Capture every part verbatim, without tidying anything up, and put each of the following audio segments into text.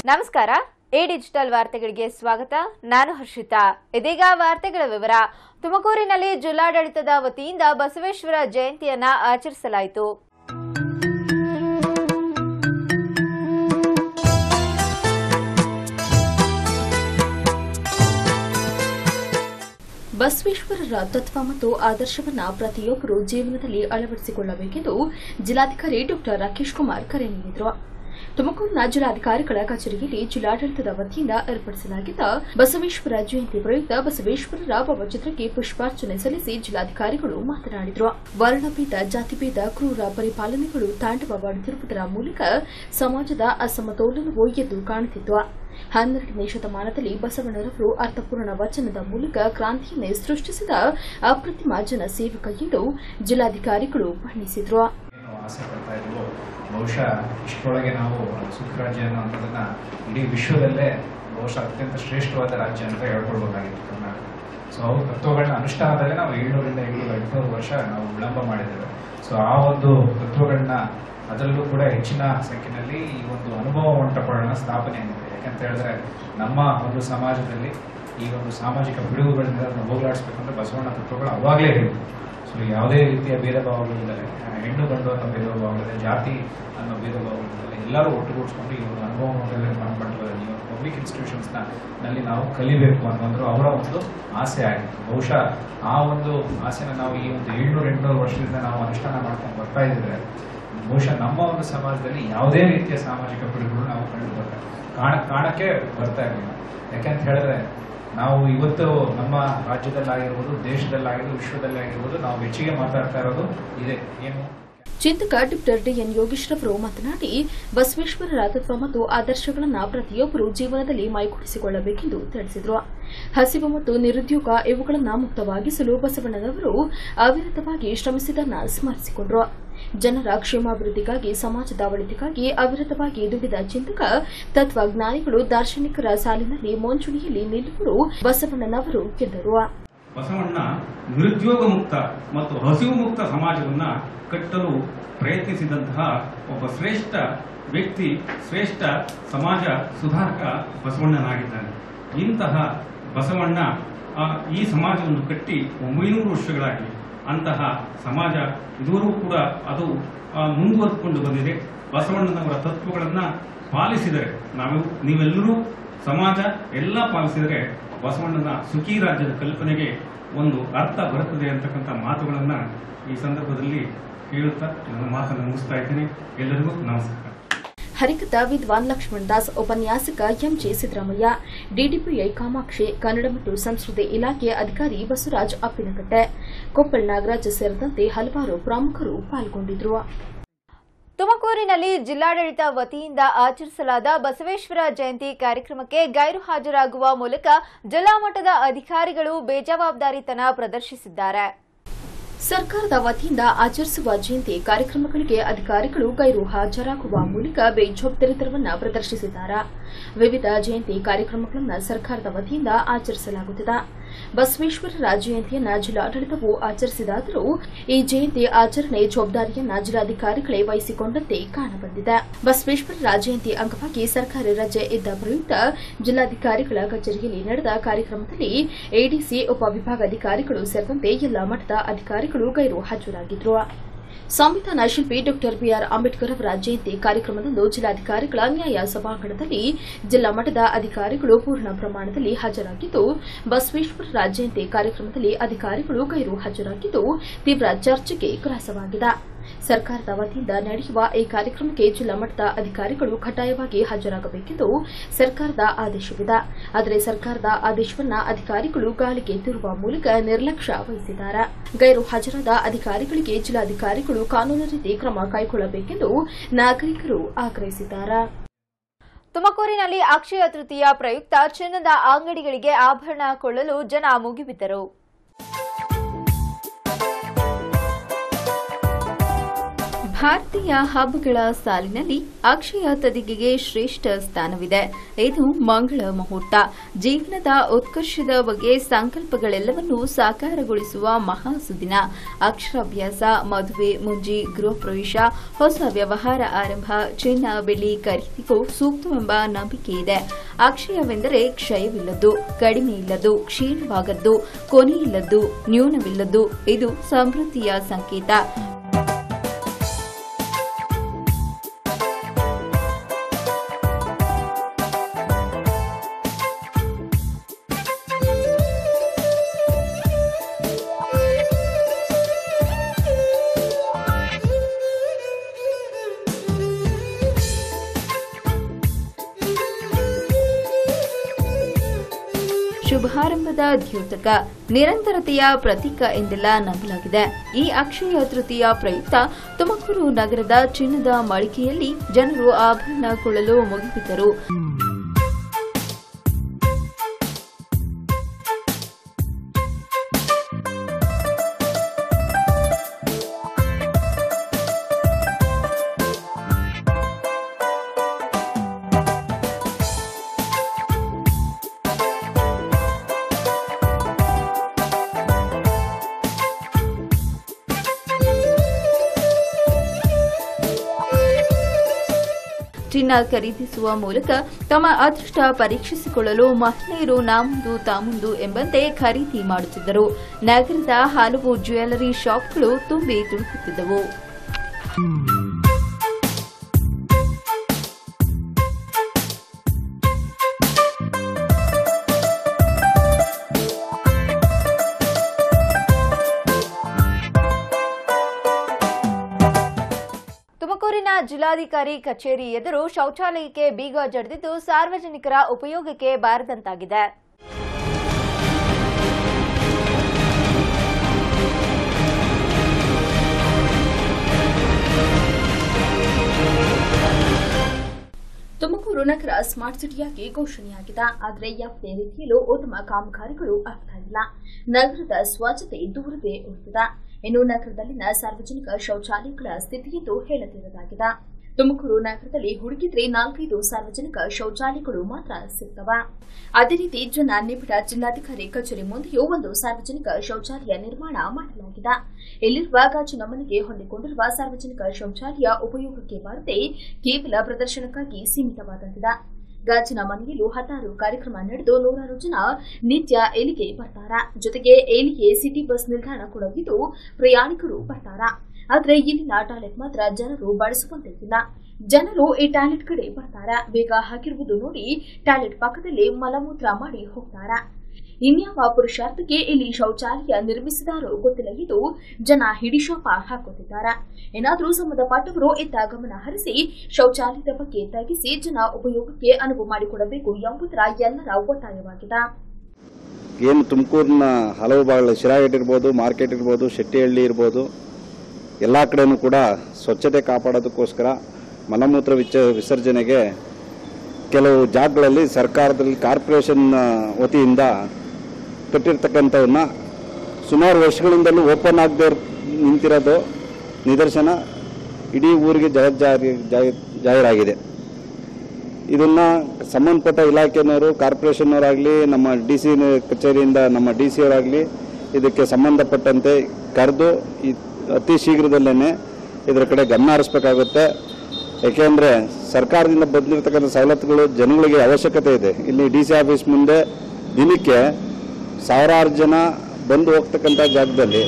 ನಮಸ್ಕಾರ. A digital ವಾರ್ತೆಗಳಿಗೆ ಸ್ವಾಗತ. ನಾನು ಹರ್ಷಿತಾ. ಇದೀಗ ವಾರ್ತೆಗಳ ವಿವರ. ತುಮಕೂರಿನಲ್ಲಿ ಜಿಲ್ಲಾಡಳಿತದ ವತಿಯಿಂದ ಬಸವೇಶ್ವರ ಜಯಂತಿಯನ್ನು ಆಚರಿಸಲಾಯಿತು. ಬಸವೇಶ್ವರರ ತತ್ವ ಮತ್ತು ಆದರ್ಶವನ್ನು ಪ್ರತಿಯೊಬ್ಬರು ಜೀವನದಲ್ಲಿ ಅಳವಡಿಸಿಕೊಳ್ಳಬೇಕೆಂದು ಜಿಲ್ಲಾಧಿಕಾರಿ ಡಾ ರಾಕೇಶ್ ಕುಮಾರ್ ಕರೆ ನೀಡಿದರು. ತುಮಕೂರಿನ ಜಿಲ್ಲಾಧಿಕಾರಿಗಳ ಕಚೇರಿಯಲ್ಲಿ ಜಿಲ್ಲಾಡಳಿತದ ವತಿಯಿಂದ ಏರ್ಪಡಿಸಲಾಗಿದ್ದ ಬಸವೇಶ್ವರ ಜಯಂತಿ ಪ್ರಯುಕ್ತ ಬಸವೇಶ್ವರರ ಭಾವಚಿತ್ರಕ್ಕೆ ಪುಷ್ಪಾರ್ಚನೆ ಸಲ್ಲಿಸಿ ಜಿಲ್ಲಾಧಿಕಾರಿಗಳು ಮಾತನಾಡಿದರು. ವರ್ಣಭೇದ, ಜಾತಿಭೇದ, ಕ್ರೂರ ಪರಿಪಾಲನೆಗಳು ತಾಂಡವವಾಡುತ್ತಿರುವುದರ ಮೂಲಕ ಸಮಾಜದ ಅಸಮತೋಲನವು ಎದ್ದು ಕಾಣುತ್ತಿತ್ತು. ಹನ್ನೆರಡನೇ ಶತಮಾನದಲ್ಲಿ ಬಸವಣ್ಣರವರು ಅರ್ಥಪೂರ್ಣ ವಚನದ ಮೂಲಕ ಕ್ರಾಂತಿಯನ್ನೇ ಸೃಷ್ಟಿಸಿದ ಅಪ್ರತಿಮ ಜನ ಸೇವಕ ಎಂದು ಜಿಲ್ಲಾಧಿಕಾರಿಗಳು ಬಣ್ಣಿಸಿದರು. ಬಹುಶಃ ಇಷ್ಟರೊಳಗೆ ನಾವು ಸುಖರಾಜ್ಯ ಅನ್ನೋದನ್ನ ಇಡೀ ವಿಶ್ವದಲ್ಲೇ ಬಹುಶಃ ಅತ್ಯಂತ ಶ್ರೇಷ್ಠವಾದ ರಾಜ್ಯ ಅಂತ ಹೇಳ್ಕೊಳ್ಬೇಕಾಗಿತ್ತು ಕರ್ನಾಟಕ. ಸೊ ಅವ್ರ ತತ್ವಗಳನ್ನ ಅನುಷ್ಠಾನದಲ್ಲೇ ನಾವು ಏಳ್ನೂರಿಂದ ಏಳ್ನೂರ ಎಂಟುನೂರು ವರ್ಷ ನಾವು ವಿಳಂಬ ಮಾಡಿದ್ದೇವೆ. ಸೊ ಆ ಒಂದು ತತ್ವಗಳನ್ನ ಅದರಲ್ಲೂ ಕೂಡ ಹೆಚ್ಚಿನ ಸಂಖ್ಯೆಯಲ್ಲಿ ಈ ಒಂದು ಅನುಭವ ಮಂಟಪಗಳನ್ನ ಸ್ಥಾಪನೆ ಆಗಿದೆ. ಯಾಕಂತ ಹೇಳಿದ್ರೆ ನಮ್ಮ ಒಂದು ಸಮಾಜದಲ್ಲಿ ಈ ಒಂದು ಸಾಮಾಜಿಕ ಪಿಡುಗುಗಳಿಂದ ಹೋಗಲಾಡಿಸ್ಬೇಕಂದ್ರೆ ಬಸವಣ್ಣ ತತ್ವಗಳು ಅವಾಗಲೇ ಹೇಳಿದ್ರು. ಸೊ ಯಾವುದೇ ರೀತಿಯ ಭೇದ ಭಾವಗಳಿಲ್ಲದೆ, ಹೆಣ್ಣು ಗಂಡು ಅನ್ನೋ ಭೇದ ಭಾವಗಳಿದೆ, ಜಾತಿ ಅನ್ನೋ ಭೇದ ಭಾವಗಳಿಲ್ಲದೆ ಎಲ್ಲರೂ ಒಟ್ಟುಗೂಡಿಸ್ಕೊಂಡು ಈ ಒಂದು ಅನುಭವ ಮಂಟಪದಲ್ಲಿ ಒಂದು ಪಬ್ಲಿಕ್ ಇನ್ಸ್ಟಿಟ್ಯೂಷನ್ಸ್ ನಲ್ಲಿ ನಾವು ಕಲಿಬೇಕು ಅನ್ನೋದು ಅವರ ಒಂದು ಆಸೆ ಆಗಿತ್ತು. ಬಹುಶಃ ಆ ಒಂದು ಆಸೆನ ನಾವು ಈ ಒಂದು ಏಳ್ನೂರ ಎಂಟುನೂರು ವರ್ಷದಿಂದ ನಾವು ಅನುಷ್ಠಾನ ಮಾಡ್ಕೊಂಡು ಬರ್ತಾ ಇದ್ರೆ ಬಹುಶಃ ನಮ್ಮ ಒಂದು ಸಮಾಜದಲ್ಲಿ ಯಾವುದೇ ರೀತಿಯ ಸಾಮಾಜಿಕ ಪಿಡುಗುಗಳು ನಾವು ಕಂಡು ಬರ್ತಾ ಕಾಣ ಕಾಣಕ್ಕೆ ಬರ್ತಾ ಇರಲಿಲ್ಲ. ಯಾಕೆಂತ ಹೇಳಿದ್ರೆ ನಾವು ಇವತ್ತು ನಮ್ಮ ರಾಜ್ಯದಲ್ಲಾಗಿರ್ಬೋದು, ದೇಶದಲ್ಲಾಗಿರ್ಬೋದು, ವಿಶ್ವದಲ್ಲಾಗಿರ್ಬೋದು ನಾವು ಹೆಚ್ಚಿಗೆ ಮಾತಾಡ್ತಾ ಇರೋದು ಇದೆ. ಏನು ಚಿಂತಕ ಡಾ ಡಿಎನ್ ಯೋಗೇಶ್ ರವರು ಮಾತನಾಡಿ, ಬಸವೇಶ್ವರರ ತತ್ವ ಮತ್ತು ಆದರ್ಶಗಳನ್ನು ಪ್ರತಿಯೊಬ್ಬರು ಜೀವನದಲ್ಲಿ ಮೈಗೂಡಿಸಿಕೊಳ್ಳಬೇಕೆಂದು ತಿಳಿಸಿದರು. ಹಸಿವು ಮತ್ತು ನಿರುದ್ಯೋಗ ಇವುಗಳನ್ನು ಮುಕ್ತವಾಗಿಸಲು ಬಸವಣ್ಣನವರು ಅವಿರತವಾಗಿ ಶ್ರಮಿಸಿದ್ದನ್ನು ಸ್ಮರಿಸಿಕೊಂಡರು. ಜನರ ಕ್ಷೇಮಾಭಿವೃದ್ಧಿಗಾಗಿ, ಸಮಾಜದ ಒಳಿತಿಗಾಗಿ ಅವಿರತವಾಗಿ ದುಡಿದ ಚಿಂತಕ ತತ್ವಜ್ಞಾನಿಗಳು, ದಾರ್ಶನಿಕರ ಸಾಲಿನಲ್ಲಿ ಮುಂಚೂಣಿಯಲ್ಲಿ ನಿಲ್ಲುವರು ಬಸವಣ್ಣನವರು ಎಂದರು. ಬಸವಣ್ಣ ನಿರುದ್ಯೋಗ ಮುಕ್ತ ಮತ್ತು ಹಸಿವು ಮುಕ್ತ ಸಮಾಜವನ್ನ ಕಟ್ಟಲು ಪ್ರಯತ್ನಿಸಿದಂತಹ ಒಬ್ಬ ಶ್ರೇಷ್ಠ ವ್ಯಕ್ತಿ, ಶ್ರೇಷ್ಠ ಸಮಾಜ ಸುಧಾರಕ ಬಸವಣ್ಣನಾಗಿದ್ದಾನೆ. ಇಂತಹ ಬಸವಣ್ಣ ಈ ಸಮಾಜವನ್ನು ಕಟ್ಟಿ ಒಂಬೈನೂರು ವರ್ಷಗಳಾಗಿ ಅಂತಹ ಸಮಾಜ ಇದುವರೆಗೂ ಕೂಡ ಅದು ಮುಂದುವರೆದುಕೊಂಡು ಬಂದಿದೆ. ಬಸವಣ್ಣನವರ ತತ್ವಗಳನ್ನ ಪಾಲಿಸಿದರೆ, ನಾವು ನೀವೆಲ್ಲರೂ ಸಮಾಜ ಎಲ್ಲ ಪಾಲಿಸಿದರೆ ಬಸವಣ್ಣನ ಸುಖಿ ರಾಜ್ಯದ ಕಲ್ಪನೆಗೆ ಒಂದು ಅರ್ಥ ಬರುತ್ತದೆ ಅಂತಕ್ಕಂಥ ಮಾತುಗಳನ್ನ ಈ ಸಂದರ್ಭದಲ್ಲಿ ಹೇಳುತ್ತಾ ನನ್ನ ಮಾತನ್ನು ಮುಗಿಸ್ತಾ ಇದ್ದೇನೆ. ಎಲ್ಲರಿಗೂ ನಮಸ್ಕಾರ. ಹರಿಕಥಾ ವಿದ್ವಾನ್ ಲಕ್ಷ್ಮಣ್ ದಾಸ್, ಉಪನ್ಯಾಸಕ ಎಂಜೆ ಸಿದ್ದರಾಮಯ್ಯ, ಡಿಡಿಪಿಐ ಕಾಮಾಕ್ಷಿ, ಕನ್ನಡ ಮತ್ತು ಸಂಸ್ಕೃತಿ ಇಲಾಖೆ ಅಧಿಕಾರಿ ಬಸವರಾಜ್ ಅಪ್ಪಿನಕಟ್ಟೆ, ಕೊಪ್ಪಳ ನಾಗರಾಜ್ ಸೇರಿದಂತೆ ಹಲವಾರು ಪ್ರಮುಖರು ಪಾಲ್ಗೊಂಡಿದ್ದರು. ತುಮಕೂರಿನಲ್ಲಿ ಜಿಲ್ಲಾಡಳಿತ ವತಿಯಿಂದ ಆಚರಿಸಲಾದ ಬಸವೇಶ್ವರ ಜಯಂತಿ ಕಾರ್ಯಕ್ರಮಕ್ಕೆ ಗೈರು ಹಾಜರಾಗುವ ಮೂಲಕ ಜಿಲ್ಲಾ ಮಟ್ಟದ ಅಧಿಕಾರಿಗಳು ಬೇಜವಾಬ್ದಾರಿತನ ಪ್ರದರ್ಶಿಸಿದ್ದಾರೆ. ಸರ್ಕಾರದ ವತಿಯಿಂದ ಆಚರಿಸುವ ಜಯಂತಿ ಕಾರ್ಯಕ್ರಮಗಳಿಗೆ ಅಧಿಕಾರಿಗಳು ಗೈರು ಹಾಜರಾಗುವ ಮೂಲಕ ಬೇಜವಾಬ್ದಾರಿತನವನ್ನು ಪ್ರದರ್ಶಿಸಿದ್ದಾರೆ. ವಿವಿಧ ಜಯಂತಿ ಕಾರ್ಯಕ್ರಮಗಳನ್ನು ಸರ್ಕಾರದ ವತಿಯಿಂದ ಆಚರಿಸಲಾಗುತ್ತಿದೆ. ಬಸವೇಶ್ವರರ ಜಯಂತಿಯನ್ನು ಜಿಲ್ಲಾಡಳಿತವು ಆಚರಿಸಿದಾದರೂ ಈ ಜಯಂತಿ ಆಚರಣೆ ಜವಾಬ್ದಾರಿಯನ್ನು ಜಿಲ್ಲಾಧಿಕಾರಿಗಳೇ ವಹಿಸಿಕೊಂಡಂತೆ ಕಾಣಬಂದಿದೆ. ಬಸವೇಶ್ವರರ ಜಯಂತಿ ಅಂಗವಾಗಿ ಸರ್ಕಾರಿ ರಜೆ ಇದ್ದ ಪ್ರಯುಕ್ತ ಜಿಲ್ಲಾಧಿಕಾರಿಗಳ ಕಚೇರಿಯಲ್ಲಿ ನಡೆದ ಕಾರ್ಯಕ್ರಮದಲ್ಲಿ ಎಡಿಸಿ, ಉಪವಿಭಾಗಾಧಿಕಾರಿಗಳು ಸೇರಿದಂತೆ ಎಲ್ಲಾ ಮಟ್ಟದ ಅಧಿಕಾರಿಗಳು ಗೈರು ಹಾಜರಾಗಿದ್ದರು. ಸಂವಿಧಾನ ಶಿಲ್ಪಿ ಡಾ ಬಿಆರ್ ಅಂಬೇಡ್ಕರ್ ಅವರ ಜಯಂತಿ ಕಾರ್ಯಕ್ರಮದಂದು ಜಿಲ್ಲಾಧಿಕಾರಿಗಳ ನ್ಯಾಯ ಸಭಾಂಗಣದಲ್ಲಿ ಜಿಲ್ಲಾ ಮಟ್ಟದ ಅಧಿಕಾರಿಗಳು ಪೂರ್ಣ ಪ್ರಮಾಣದಲ್ಲಿ ಹಾಜರಾಗಿದ್ದು, ಬಸವೇಶ್ವರರ ಜಯಂತಿ ಕಾರ್ಯಕ್ರಮದಲ್ಲಿ ಅಧಿಕಾರಿಗಳು ಗೈರು ಹಾಜರಾಗಿದ್ದು ತೀವ್ರ ಚರ್ಚೆಗೆ ಗ್ರಾಸವಾಗಿದೆ. ಸರ್ಕಾರದ ವತಿಯಿಂದ ನಡೆಯುವ ಈ ಕಾರ್ಯಕ್ರಮಕ್ಕೆ ಜಿಲ್ಲಾ ಮಟ್ಟದ ಅಧಿಕಾರಿಗಳು ಕಡ್ಡಾಯವಾಗಿ ಹಾಜರಾಗಬೇಕೆಂದು ಸರ್ಕಾರದ ಆದೇಶವಿದೆ. ಆದರೆ ಸರ್ಕಾರದ ಆದೇಶವನ್ನು ಅಧಿಕಾರಿಗಳು ಗಾಳಿಗೆ ತೂರುವ ಮೂಲಕ ನಿರ್ಲಕ್ಷ್ಯ ವಹಿಸಿದ್ದಾರೆ. ಗೈರು ಹಾಜರಾದ ಅಧಿಕಾರಿಗಳಿಗೆ ಜಿಲ್ಲಾಧಿಕಾರಿಗಳು ಕಾನೂನು ರೀತಿ ಕ್ರಮ ಕೈಗೊಳ್ಳಬೇಕೆಂದು ನಾಗರಿಕರು ಆಗ್ರಹಿಸಿದ್ದಾರೆ. ತುಮಕೂರಿನಲ್ಲಿ ಅಕ್ಷಯ ತೃತೀಯ ಪ್ರಯುಕ್ತ ಚಿನ್ನದ ಅಂಗಡಿಗಳಿಗೆ ಆಭರಣ ಕೊಳ್ಳಲು ಜನ ಮುಗಿಬಿದ್ದರು. ಭಾರತೀಯ ಹಬ್ಬಗಳ ಸಾಲಿನಲ್ಲಿ ಅಕ್ಷಯ ತದಿಗೆಗೆ ಶ್ರೇಷ್ಠ ಸ್ಥಾನವಿದೆ. ಇದು ಮಂಗಳ ಮುಹೂರ್ತ. ಜೀವನದ ಉತ್ಕರ್ಷದ ಬಗ್ಗೆ ಸಂಕಲ್ಪಗಳೆಲ್ಲವನ್ನೂ ಸಾಕಾರಗೊಳಿಸುವ ಮಹಾಸುದಿನ. ಅಕ್ಷರಾಭ್ಯಾಸ, ಮದುವೆ, ಮುಂಜಿ, ಗೃಹ ಪ್ರವೇಶ, ಹೊಸ ವ್ಯವಹಾರ ಆರಂಭ, ಚಿನ್ನ ಬೆಳ್ಳಿ ಖರೀದಿಗೂ ಸೂಕ್ತವೆಂಬ ನಂಬಿಕೆ ಇದೆ. ಅಕ್ಷಯವೆಂದರೆ ಕ್ಷಯವಿಲ್ಲದ್ದು, ಕಡಿಮೆ ಇಲ್ಲದ್ದು, ಕ್ಷೀಣವಾಗದ್ದು, ಕೊನೆಯಿಲ್ಲದ್ದು, ನ್ಯೂನವಿಲ್ಲದ್ದು. ಇದು ಸಮೃದ್ಧಿಯ ಸಂಕೇತ. ಶುಭಾರಂಭದ ದ್ಯೋತಕ, ನಿರಂತರತೆಯ ಪ್ರತೀಕ ಎಂದೆಲ್ಲ ನಂಬಲಾಗಿದೆ. ಈ ಅಕ್ಷಯ ತೃತೀಯ ಪ್ರಯುಕ್ತ ತುಮಕೂರು ನಗರದ ಚಿನ್ನದ ಮಳಿಗೆಯಲ್ಲಿ ಜನರು ಆಭರಣ ಕೊಳ್ಳಲು ಮುಗಿಬಿದ್ದರು. ಚಿನ್ನ ಖರೀದಿಸುವ ಮೂಲಕ ತಮ್ಮ ಅದೃಷ್ಟ ಪರೀಕ್ಷಿಸಿಕೊಳ್ಳಲು ಮಹಿಳೆಯರು ನಾಮುಂದು ತಾಮುಂದು ಎಂಬಂತೆ ಖರೀದಿ ಮಾಡುತ್ತಿದ್ದರು. ನಗರದ ಹಲವು ಜ್ಯುವೆಲರಿ ಶಾಪ್ಗಳು ತುಂಬಿ ತುಳುಕುತ್ತಿದ್ದವು. ತುಮಕೂರಿನ ಜಿಲ್ಲಾಧಿಕಾರಿ ಕಚೇರಿ ಎದುರು ಶೌಚಾಲಯಕ್ಕೆ ಬೀಗ ಜಡಿದಿದ್ದು ಸಾರ್ವಜನಿಕರ ಉಪಯೋಗಕ್ಕೆ ಬಾರದಂತಾಗಿದೆ. ತುಮಕೂರು ನಗರ ಸ್ಮಾರ್ಟ್ ಸಿಟಿಯಾಗಿ ಘೋಷಣೆಯಾಗಿದೆ. ಆದರೆ ಯಾವುದೇ ರೀತಿಯಲ್ಲೂ ಉತ್ತಮ ಕಾಮಗಾರಿಗಳು ಆಗ್ತಾ ಇಲ್ಲ. ನಗರದ ಸ್ವಚ್ಛತೆ ದೂರವೇ ಉಳಿದಿದೆ. ಇನ್ನು ನಗರದಲ್ಲಿನ ಸಾರ್ವಜನಿಕ ಶೌಚಾಲಯಗಳ ಸ್ಥಿತಿಯಂತೂ ಹೇಳದಿರದಾಗಿದೆ. ತುಮಕೂರು ನಗರದಲ್ಲಿ ಹುಡುಕಿದ್ರೆ ನಾಲ್ಕೈದು ಸಾರ್ವಜನಿಕ ಶೌಚಾಲಯಗಳು ಮಾತ್ರ ಸಿಗ್ತವ. ಅದೇ ರೀತಿ ಜನ ನಿಬಿಡ ಜಿಲ್ಲಾಧಿಕಾರಿ ಕಚೇರಿ ಮುಂದೆಯೂ ಒಂದು ಸಾರ್ವಜನಿಕ ಶೌಚಾಲಯ ನಿರ್ಮಾಣ ಮಾಡಲಾಗಿದೆ. ಇಲ್ಲಿರುವ ಗಾಜಿನ ಮನೆಗೆ ಹೊಂದಿಕೊಂಡಿರುವ ಸಾರ್ವಜನಿಕ ಶೌಚಾಲಯ ಉಪಯೋಗಕ್ಕೆ ಬಾರದೆ ಕೇವಲ ಪ್ರದರ್ಶನಕ್ಕಾಗಿ ಸೀಮಿತವಾದಂತಿದೆ. ಗಾಜಿನ ಮನೆಯಲ್ಲೂ ಹತ್ತಾರು ಕಾರ್ಯಕ್ರಮ ನಡೆದು ನೂರಾರು ಜನ ನಿತ್ಯ ಇಲ್ಲಿಗೆ ಬರ್ತಾರ. ಜೊತೆಗೆ ಇಲ್ಲಿಗೆ ಸಿಟಿ ಬಸ್ ನಿಲ್ದಾಣ ಕೂಡ ಇದ್ದು ಪ್ರಯಾಣಿಕರು ಬರ್ತಾರ. ಆದರೆ ಇಲ್ಲಿನ ಟಾಯ್ಲೆಟ್ ಮಾತ್ರ ಜನರು ಬಳಸುವಂತೆ ಇಲ್ಲ. ಜನರು ಈ ಟಾಯ್ಲೆಟ್ ಕಡೆ ಬರ್ತಾರ. ಬೇಗ ಹಾಕಿರುವುದು ನೋಡಿ ಟಾಯ್ಲೆಟ್ ಪಕ್ಕದಲ್ಲಿ ಮಲಮೂತ್ರ ಮಾಡಿ ಹೋಗ್ತಾರ. ಇನ್ಯಾವ ಪುರುಷಾರ್ಥಕ್ಕೆ ಇಲ್ಲಿ ಶೌಚಾಲಯ ನಿರ್ಮಿಸಿದಾರೋ ಗೊತ್ತಿಲ್ಲ. ಇದು ಜನ ಹಿಡಿಶಾಪ ಹಾಕುತ್ತಿದ್ದಾರೆ. ಏನಾದರೂ ಸಂಬಂಧಪಟ್ಟವರು ಇತ್ತ ಗಮನ ಹರಿಸಿ ಶೌಚಾಲಯದ ಬಗ್ಗೆ ತಗ್ಗಿಸಿ ಜನ ಉಪಯೋಗಕ್ಕೆ ಅನುವು ಮಾಡಿಕೊಡಬೇಕು ಎಂಬುದರ ಎಲ್ಲರ ಒತ್ತಾಯವಾಗಿದೆ. ಏನು ತುಮಕೂರಿನ ಹಲವು ಭಾಗಗಳು ಶಿರಾಗೇಟ್ ಇರ್ಬೋದು, ಮಾರ್ಕೆಟ್ ಇರ್ಬೋದು, ಶೆಟ್ಟಿಹಳ್ಳಿ ಇರ್ಬೋದು, ಎಲ್ಲ ಕಡೆನೂ ಕೂಡ ಸ್ವಚ್ಛತೆ ಕಾಪಾಡೋದಕ್ಕೋಸ್ಕರ ಮಲಮೂತ್ರ ವಿಸರ್ಜನೆಗೆ ಕೆಲವು ಜಾಗಗಳಲ್ಲಿ ಸರ್ಕಾರದಲ್ಲಿ ಕಾರ್ಪೊರೇಷನ್ ವತಿಯಿಂದ ಕಟ್ಟಿರ್ತಕ್ಕಂಥವನ್ನ ಸುಮಾರು ವರ್ಷಗಳಿಂದಲೂ ಓಪನ್ ಆಗದೆ ನಿಂತಿರೋದು ನಿದರ್ಶನ ಇಡೀ ಊರಿಗೆ ಜಗಜ್ಜಾರಿ ಜಾಹೀರಾಗಿದೆ. ಇದನ್ನು ಸಂಬಂಧಪಟ್ಟ ಇಲಾಖೆಯವರು, ಕಾರ್ಪೊರೇಷನ್ನವರಾಗಲಿ, ನಮ್ಮ ಡಿ ಸಿ ಕಚೇರಿಯಿಂದ ನಮ್ಮ ಡಿ ಸಿ ಅವರಾಗಲಿ ಇದಕ್ಕೆ ಸಂಬಂಧಪಟ್ಟಂತೆ ಕರೆದು ಅತಿ ಶೀಘ್ರದಲ್ಲೇ ಇದರ ಕಡೆ ಗಮನ ಹರಿಸಬೇಕಾಗುತ್ತೆ. ಏಕೆಂದರೆ ಸರ್ಕಾರದಿಂದ ಬಂದಿರತಕ್ಕಂಥ ಸವಲತ್ತುಗಳು ಜನಗಳಿಗೆ ಅವಶ್ಯಕತೆ ಇದೆ. ಇಲ್ಲಿ ಡಿ ಸಿ ಆಫೀಸ್ ಮುಂದೆ ದಿನಕ್ಕೆ ಸಾವಿರಾರು ಜನ ಬಂದು ಹೋಗ್ತಕ್ಕಂಥ ಜಾಗದಲ್ಲಿ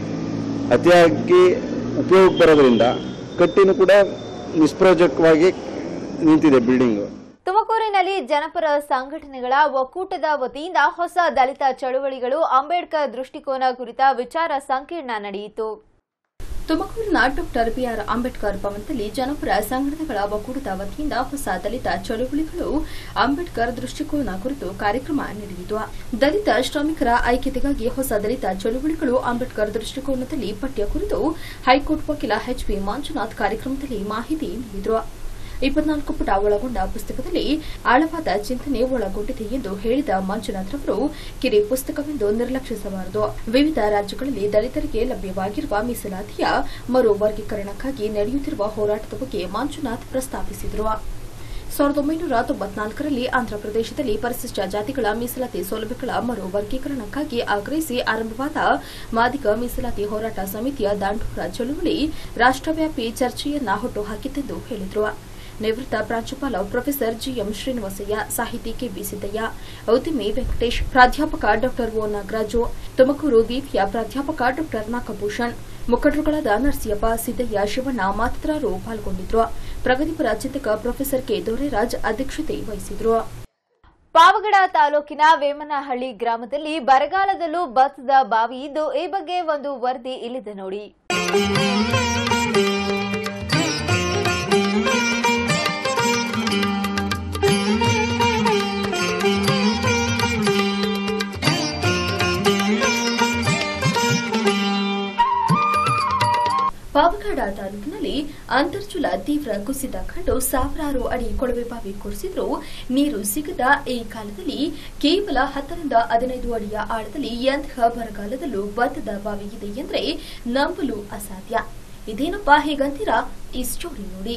ಅತಿಯಾಗಿ ಉಪಯೋಗ ಬರೋದ್ರಿಂದ ಕಟ್ಟಿನೂ ಕೂಡ ನಿಷ್ಪ್ರಯೋಜಕವಾಗಿ ನಿಂತಿದೆ ಬಿಲ್ಡಿಂಗು. ತುಮಕೂರಿನಲ್ಲಿ ಜನಪರ ಸಂಘಟನೆಗಳ ಒಕ್ಕೂಟದ ವತಿಯಿಂದ ಹೊಸ ದಲಿತ ಚಳುವಳಿಗಳು ಅಂಬೇಡ್ಕರ್ ದೃಷ್ಟಿಕೋನ ಕುರಿತ ವಿಚಾರ ಸಂಕಿರಣ ನಡೆಯಿತು. ತುಮಕೂರಿನ ಡಾಕ್ಟರ್ ಬಿಆರ್ ಅಂಬೇಡ್ಕರ್ ಭವನದಲ್ಲಿ ಜನಪರ ಸಂಘಟನೆಗಳ ಒಕ್ಕೂಟದ ವತಿಯಿಂದ ಹೊಸ ದಲಿತ ಚಳುವಳಿಗಳು ಅಂಬೇಡ್ಕರ್ ದೃಷ್ಟಿಕೋನ ಕುರಿತು ಕಾರ್ಯಕ್ರಮ ನಡೆಯಿತು. ದಲಿತ ಶ್ರಮಿಕರ ಐಕ್ಯತೆಗಾಗಿ ಹೊಸ ದಲಿತ ಚಳುವಳಿಗಳು ಅಂಬೇಡ್ಕರ್ ದೃಷ್ಟಿಕೋನದಲ್ಲಿ ಪಠ್ಯ ಕುರಿತು ಹೈಕೋರ್ಟ್ ವಕೀಲ ಎಚ್ ಪಿ ಮಂಜುನಾಥ್ ಕಾರ್ಯಕ್ರಮದಲ್ಲಿ ಮಾಹಿತಿ ನೀಡಿದರು. ಇಪ್ಪತ್ನಾಲ್ಕು ಪುಟ ಒಳಗೊಂಡ ಪುಸ್ತಕದಲ್ಲಿ ಆಳವಾದ ಚಿಂತನೆ ಒಳಗೊಂಡಿದೆ ಎಂದು ಹೇಳಿದ ಮಂಜುನಾಥ್ ರವರು ಕಿರಿ ಪುಸ್ತಕವೆಂದು ನಿರ್ಲಕ್ಷಿಸಬಾರದು. ವಿವಿಧ ರಾಜ್ಯಗಳಲ್ಲಿ ದಲಿತರಿಗೆ ಲಭ್ಯವಾಗಿರುವ ಮೀಸಲಾತಿಯ ಮರು ವರ್ಗೀಕರಣಕ್ಕಾಗಿ ನಡೆಯುತ್ತಿರುವ ಹೋರಾಟದ ಬಗ್ಗೆ ಮಂಜುನಾಥ್ ಪ್ರಸ್ತಾಪಿಸಿದರು. ಸಾವಿರದ ಒಂಬೈನೂರ ತೊಂಬತ್ನಾಲ್ಕರಲ್ಲಿ ಆಂಧ್ರಪ್ರದೇಶದಲ್ಲಿ ಪರಿಶಿಷ್ಟ ಜಾತಿಗಳ ಮೀಸಲಾತಿ ಸೌಲಭ್ಯಗಳ ಮರು ವರ್ಗೀಕರಣಕ್ಕಾಗಿ ಆಗ್ರಹಿಸಿ ಆರಂಭವಾದ ಮಾದಿಗ ಮೀಸಲಾತಿ ಹೋರಾಟ ಸಮಿತಿಯ ದಾಂಡೂರ ಚಳುವಳಿ ರಾಷ್ಟವ್ಯಾಪಿ ಚರ್ಚೆಯನ್ನ ಹುಟ್ಟುಹಾಕಿತೆಂದು ಹೇಳಿದರು. ನಿವೃತ್ತ ಪ್ರಾಂಶುಪಾಲ ಪ್ರೊಫೆಸರ್ ಜಿಎಂ ಶ್ರೀನಿವಾಸಯ್ಯ, ಸಾಹಿತಿ ಕೆಬಿ ಸಿದ್ದಯ್ಯ, ಔತಿಮಿ ವೆಂಕಟೇಶ್, ಪ್ರಾಧ್ಯಾಪಕ ಡಾ ಒ ನಾಗರಾಜು, ತುಮಕೂರು ವಿವಿಯ ಪ್ರಾಧ್ಯಾಪಕ ಡಾ ನಾಗಭೂಷಣ್, ಮುಖಂಡರುಗಳಾದ ನರಸಿಯಪ್ಪ, ಸಿದ್ದಯ್ಯ, ಶಿವಣ್ಣ ಮತ್ತಿತರರು ಪಾಲ್ಗೊಂಡಿದ್ದರು. ಪ್ರಗತಿಪರ ಚಿಂತಕ ಪ್ರೊಫೆಸರ್ ಕೆ ದೊರೆರಾಜ್ ಅಧ್ಯಕ್ಷತೆ ವಹಿಸಿದರು. ಪಾವಗಡ ತಾಲೂಕಿನ ವೇಮನಹಳ್ಳಿ ಗ್ರಾಮದಲ್ಲಿ ಬರಗಾಲದಲ್ಲೂ ಭತ್ತದ ಬಾವಿ ಇದ್ದು, ಈ ಬಗ್ಗೆ ಒಂದು ವರದಿ ಇಲ್ಲಿದೆ ನೋಡಿ. ಪಾವಗಡ ತಾಲೂಕಿನಲ್ಲಿ ಅಂತರ್ಜಲ ತೀವ್ರ ಕುಸಿತ ಕಂಡು ಸಾವಿರಾರು ಅಡಿ ಕೊಳವೆ ಬಾವಿ ಕೊರೆಸಿದ್ರೂ ನೀರು ಸಿಗದ ಈ ಕಾಲದಲ್ಲಿ ಕೇವಲ ಹತ್ತರಿಂದ ಹದಿನೈದು ಅಡಿಯ ಆಳದಲ್ಲಿ ಎಂತಹ ಬರಗಾಲದಲ್ಲೂ ಭತ್ತದ ಬಾವಿ ಇದೆ ಎಂದರೆ ನಂಬಲು ಅಸಾಧ್ಯ. ಇದೇನಪ್ಪಾ ಹೇಗಂತೀರಾ? ಈ ಸ್ಟೋರಿ ನೋಡಿ.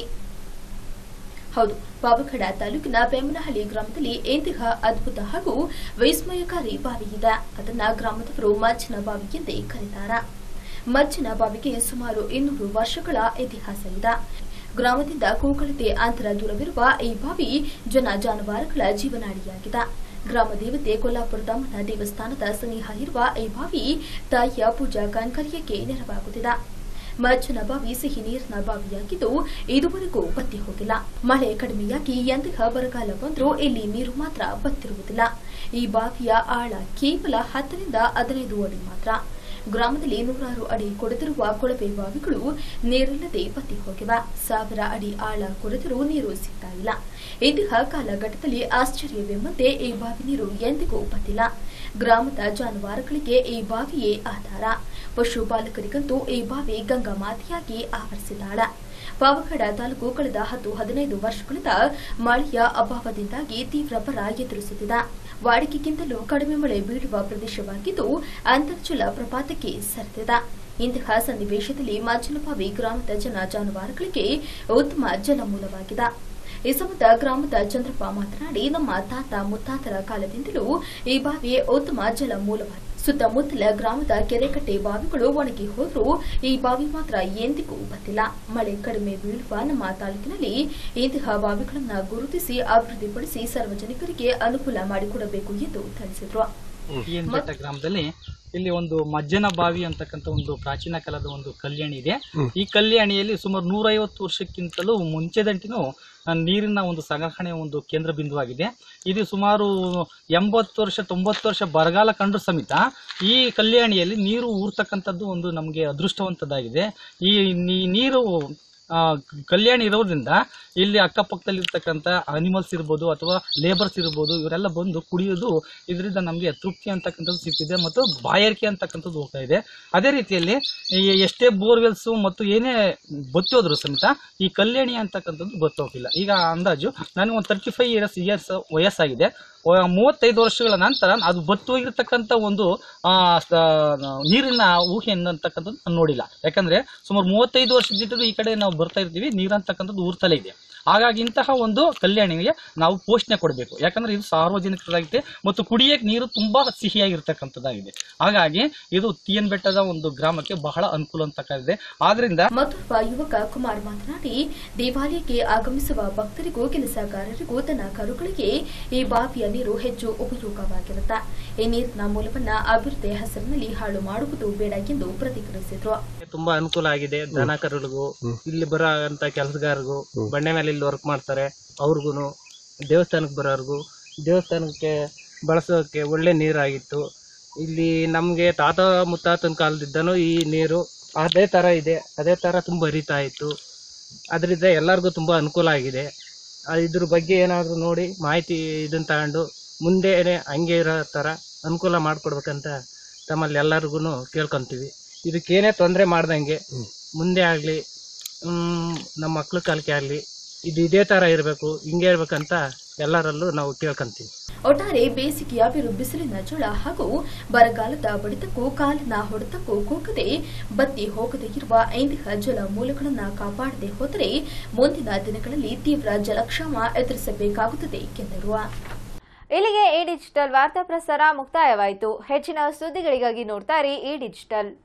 ಹೌದು, ಪಾವಗಡ ತಾಲೂಕಿನ ಬೇಮನಹಳ್ಳಿ ಗ್ರಾಮದಲ್ಲಿ ಇಂತಹ ಅದ್ಭುತ ಹಾಗೂ ವಿಸ್ಮಯಕಾರಿ ಬಾವಿ ಇದೆ. ಅದನ್ನ ಗ್ರಾಮದವರು ಮಜ್ಜಿನ ಬಾವಿ ಎಂದೇ ಕರೆಯುತ್ತಾರೆ. ಮಜ್ಜಿನ ಬಾವಿಗೆ ಸುಮಾರು ಇನ್ನೂರು ವರ್ಷಗಳ ಇತಿಹಾಸ ಇದೆ. ಗ್ರಾಮದಿಂದ ಕೂಗಳತೆ ಅಂತರ ದೂರವಿರುವ ಈ ಬಾವಿ ಜನ ಜಾನುವಾರುಗಳ ಜೀವನಾಡಿಯಾಗಿದೆ. ಗ್ರಾಮ ದೇವತೆ ಕೊಲ್ಲಾಪುರದಮ್ಮನ ದೇವಸ್ಥಾನದ ಸನಿಹ ಇರುವ ಈ ಬಾವಿ ತಾಯಿಯ ಪೂಜಾ ಕೈಂಕರ್ಯಕ್ಕೆ ನೆರವಾಗುತ್ತಿದೆ. ಮಜ್ಜಿನ ಬಾವಿ ಸಿಹಿ ನೀರಿನ ಬಾವಿಯಾಗಿದ್ದು ಇದುವರೆಗೂ ಬತ್ತಿ ಹೋಗಿಲ್ಲ. ಮಳೆ ಕಡಿಮೆಯಾಗಿ ಎಂತಹ ಬರಗಾಲ ಬಂದರೂ ಇಲ್ಲಿ ನೀರು ಮಾತ್ರ ಬತ್ತಿರುವುದಿಲ್ಲ. ಈ ಬಾವಿಯ ಆಳ ಕೇವಲ ಹತ್ತರಿಂದ ಹದಿನೈದು ಅಡಿ ಮಾತ್ರ. ಗ್ರಾಮದಲ್ಲಿ ನೂರಾರು ಅಡಿ ಕೊರೆದಿರುವ ಕೊಳವೆ ಬಾವಿಗಳು ನೀರಿಲ್ಲದೆ ಬತ್ತಿ ಹೋಗಿವೆ. ಸಾವಿರ ಅಡಿ ಆಳ ಕೊರೆದರೂ ನೀರು ಸಿಗ್ತಾ ಇಲ್ಲ. ಇಂತಹ ಕಾಲಘಟ್ಟದಲ್ಲಿ ಆಶ್ಚರ್ಯವೆಂಬಂತೆ ಈ ಬಾವಿ ನೀರು ಎಂದಿಗೂ ಬತ್ತಿಲ್ಲ. ಗ್ರಾಮದ ಜಾನುವಾರುಗಳಿಗೆ ಈ ಬಾವಿಯೇ ಆಧಾರ. ಪಶುಪಾಲಕರಿಗಂತೂ ಈ ಬಾವಿ ಗಂಗಾ ಮಾತೆಯಾಗಿ ಆವರಿಸಿದ್ದಾಳೆ. ಪಾವಗಡ ತಾಲೂಕು ಕಳೆದ ಹತ್ತು ಹದಿನೈದು ವರ್ಷಗಳಿಂದ ಮಳೆಯ ಅಭಾವದಿಂದಾಗಿ ತೀವ್ರ ಬರ ಎದುರಿಸುತ್ತಿದೆ. ವಾಡಿಕೆಗಿಂತಲೂ ಕಡಿಮೆ ಮಳೆ ಬೀಳುವ ಪ್ರದೇಶವಾಗಿದ್ದು ಅಂತರ್ಜಲ ಪ್ರಪಾತಕ್ಕೆ ಸರಿದಿದೆ. ಇಂತಹ ಸನ್ನಿವೇಶದಲ್ಲಿ ಮಜ್ಜಿನಬಾವಿ ಗ್ರಾಮದ ಜನ ಜಾನುವಾರುಗಳಿಗೆ ಉತ್ತಮ ಜಲಮೂಲವಾಗಿದೆ. ಈ ಸಂಬಂಧ ಗ್ರಾಮದ ಚಂದ್ರಪ್ಪ ಮಾತನಾಡಿ, ನಮ್ಮ ತಾತ ಮುತ್ತಾತರ ಕಾಲದಿಂದಲೂ ಈ ಬಾವಿ ಉತ್ತಮ ಜಲಮೂಲವಾಗಿದೆ. ಸುತ್ತಮುತ್ತಲ ಗ್ರಾಮದ ಕೆರೆಕಟ್ಟೆ ಬಾವಿಗಳು ಒಣಗಿ ಹೋದರೂ ಈ ಬಾವಿ ಮಾತ್ರ ಎಂದಿಗೂ ಬತ್ತಿಲ್ಲ. ಮಳೆ ಕಡಿಮೆ ಬೀಳುವ ನಮ್ಮ ತಾಲೂಕಿನಲ್ಲಿ ಇಂತಹ ಬಾವಿಗಳನ್ನು ಗುರುತಿಸಿ ಅಭಿವೃದ್ಧಿಪಡಿಸಿ ಸಾರ್ವಜನಿಕರಿಗೆ ಅನುಕೂಲ ಮಾಡಿಕೊಡಬೇಕು ಎಂದು ತಿಳಿಸಿದರು. ಬೆಟ್ಟ ಗ್ರಾಮದಲ್ಲಿ ಇಲ್ಲಿ ಒಂದು ಮಜ್ಜನ ಬಾವಿ ಅಂತಕ್ಕಂಥ ಒಂದು ಪ್ರಾಚೀನ ಕಾಲದ ಒಂದು ಕಲ್ಯಾಣಿ ಇದೆ. ಈ ಕಲ್ಯಾಣಿಯಲ್ಲಿ ಸುಮಾರು ನೂರೈವತ್ತು ವರ್ಷಕ್ಕಿಂತಲೂ ಮುಂಚೆದಂಟಿನೂ ನೀರಿನ ಒಂದು ಸಂಗ್ರಹಣೆಯ ಒಂದು ಕೇಂದ್ರ ಬಿಂದುವಾಗಿದೆ. ಇದು ಸುಮಾರು ಎಂಬತ್ತು ವರ್ಷ ತೊಂಬತ್ತು ವರ್ಷ ಬರಗಾಲ ಕಂಡು ಸಮೇತ ಈ ಕಲ್ಯಾಣಿಯಲ್ಲಿ ನೀರು ಊರ್ತಕ್ಕಂಥದ್ದು ಒಂದು ನಮಗೆ ಅದೃಷ್ಟವಂತದಾಗಿದೆ. ಈ ನೀರು ಕಲ್ಯಾಣಿ ಇರೋದ್ರಿಂದ ಇಲ್ಲಿ ಅಕ್ಕಪಕ್ಕದಲ್ಲಿ ಇರ್ತಕ್ಕಂಥ ಅನಿಮಲ್ಸ್ ಇರ್ಬೋದು ಅಥವಾ ಲೇಬರ್ಸ್ ಇರ್ಬೋದು, ಇವರೆಲ್ಲ ಬಂದು ಕುಡಿಯೋದು ಇದರಿಂದ ನಮಗೆ ತೃಪ್ತಿ ಅಂತಕ್ಕಂಥದ್ದು ಸಿಗ್ತಿದೆ ಮತ್ತು ಬಾಯಾರಿಕೆ ಅಂತಕ್ಕಂಥದ್ದು ಹೋಗ್ತಾ ಇದೆ. ಅದೇ ರೀತಿಯಲ್ಲಿ ಎಷ್ಟೇ ಬೋರ್ವೆಲ್ಸು ಮತ್ತು ಏನೇ ಬತ್ತೋದ್ರು ಸಮೇತ ಈ ಕಲ್ಯಾಣಿ ಅಂತಕ್ಕಂಥದ್ದು ಬತ್ತೋಗಿಲ್ಲ. ಈಗ ಅಂದಾಜು ನನಗೆ ಒಂದು ತರ್ಟಿ ಫೈವ್ ಇಯರ್ಸ್ ಇಯರ್ಸ್ ವಯಸ್ಸಾಗಿದೆ. ಮೂವತ್ತೈದು ವರ್ಷಗಳ ನಂತರ ಅದು ಬತ್ತೋಗಿರ್ತಕ್ಕಂಥ ಒಂದು ನೀರಿನ ಊಹೆ ಅಂತಕ್ಕಂಥದ್ದು ನಾನು ನೋಡಿಲ್ಲ. ಯಾಕಂದ್ರೆ ಸುಮಾರು ಮೂವತ್ತೈದು ವರ್ಷದಿಂದ ಈ ಕಡೆ ನಾವು ಬರ್ತಾ ಇರ್ತೀವಿ, ನೀರಂತಕ್ಕಂಥದ್ದು ಊರ್ತಲೇ ಇದೆ. ಹಾಗಾಗಿ ಇಂತಹ ಒಂದು ಕಲ್ಯಾಣಿಗೆ ನಾವು ಪೋಷಣೆ ಕೊಡಬೇಕು. ಯಾಕಂದ್ರೆ ಇದು ಸಾರ್ವಜನಿಕರಾಗಿದೆ ಮತ್ತು ಕುಡಿಯಕ್ಕೆ ನೀರು ತುಂಬಾ ಸಿಹಿಯಾಗಿರ್ತಕ್ಕಂಥದ್ದಾಗಿದೆ. ಹಾಗಾಗಿ ಇದು ಟಿ ಎನ್ ಬೆಟ್ಟದ ಒಂದು ಗ್ರಾಮಕ್ಕೆ ಬಹಳ ಅನುಕೂಲ ಅಂತಕ್ಕಾಗಿದೆ. ಆದ್ರಿಂದ ಮತ್ತೊಬ್ಬ ಯುವಕ ಕುಮಾರ್ ಮಾತನಾಡಿ, ದೇವಾಲಯಕ್ಕೆ ಆಗಮಿಸುವ ಭಕ್ತರಿಗೂ ಕೆಲಸಗಾರರಿಗೂ ತನ್ನ ಕರುಗಳಿಗೆ ಈ ಬಾವಿಯ ನೀರು ಹೆಚ್ಚು ಉಪಯೋಗವಾಗಿರುತ್ತೆ. ಈ ನೀರಿನ ಮೂಲವನ್ನ ಅಭಿವೃದ್ಧಿ ಹೆಸರಿನಲ್ಲಿ ಹಾಳು ಮಾಡುವುದು ಬೇಡ ಎಂದು ಪ್ರತಿಕ್ರಿಯಿಸಿದ್ರು. ತುಂಬಾ ಅನುಕೂಲ ಆಗಿದೆ. ದನ ಕರುಗಳಿಗೂ ಇಲ್ಲಿ ಬರೋ ಅಂತ ಕೆಲಸಗಾರರಿಗೂ ಬಂಡೆ ಮೇಲೆ ಇಲ್ಲಿ ವರ್ಕ್ ಮಾಡ್ತಾರೆ ಅವ್ರಿಗೂ, ದೇವಸ್ಥಾನಕ್ಕೆ ಬರೋರ್ಗು ದೇವಸ್ಥಾನಕ್ಕೆ ಬಳಸೋಕೆ ಒಳ್ಳೆ ನೀರಾಗಿತ್ತು. ಇಲ್ಲಿ ನಮಗೆ ತಾತ ಮುತ್ತಾತನ ಕಾಲದಿಂದನೂ ಈ ನೀರು ಅದೇ ತರ ಇದೆ, ಅದೇ ತರ ತುಂಬಾ ಹರಿತಾ ಇತ್ತು. ಅದರಿಂದ ಎಲ್ಲರಿಗೂ ತುಂಬಾ ಅನುಕೂಲ ಆಗಿದೆ. ಇದ್ರ ಬಗ್ಗೆ ಏನಾದ್ರು ನೋಡಿ ಮಾಹಿತಿ ಇದನ್ನ ತಗೊಂಡು ಮುಂದೆ ಹಂಗೆ ಇರೋ ತರ ಅನುಕೂಲ ಮಾಡ್ಕೊಡ್ಬೇಕಂತ ತಮ್ಮಲ್ಲಿ ಎಲ್ಲರಿಗೂ ಕೇಳ್ಕೊಂತೀವಿ. ಇದಕ್ಕೇನೇ ತೊಂದರೆ ಮಾಡ್ದಂಗೆ ಮುಂದೆ ಆಗ್ಲಿ ನಮ್ಮ ಮಕ್ಳ ಕಾಲಕ್ಕೆ ಆಗ್ಲಿ ಇದು ಇದೇ ತರ ಇರಬೇಕು, ಹಿಂಗೆ ಇರ್ಬೇಕಂತ ಎಲ್ಲರಲ್ಲೂ ನಾವು ಕೇಳ್ಕೊಂತೀವಿ. ಒಟ್ಟಾರೆ ಬೇಸಿಗೆಯ ಬಿರು ಬಿಸಿಲಿನ ಝಳ ಹಾಗೂ ಬರಗಾಲದ ಬಡಿತಕ್ಕೂ ಕಾಲಿನ ಹೊಡೆತಕ್ಕೂ ಕೂಗದೆ ಬತ್ತಿ ಹೋಗದೇ ಇರುವ ಇಂತಹ ಜಲ ಮೂಲಗಳನ್ನು ಕಾಪಾಡದೆ ಹೋದರೆ ಮುಂದಿನ ದಿನಗಳಲ್ಲಿ ತೀವ್ರ ಜಲಕ್ಷಾಮ ಎದುರಿಸಬೇಕಾಗುತ್ತದೆ ಎಂದರು. ಇಲ್ಲಿಗೆ ಈ ಡಿಜಿಟಲ್ ವಾರ್ತಾ ಪ್ರಸಾರ ಮುಕ್ತಾಯವಾಯಿತು. ಹೆಚ್ಚಿನ ಸುದ್ದಿಗಳಿಗಾಗಿ ನೋಡ್ತಾ ಇರಿ ಈ ಡಿಜಿಟಲ್.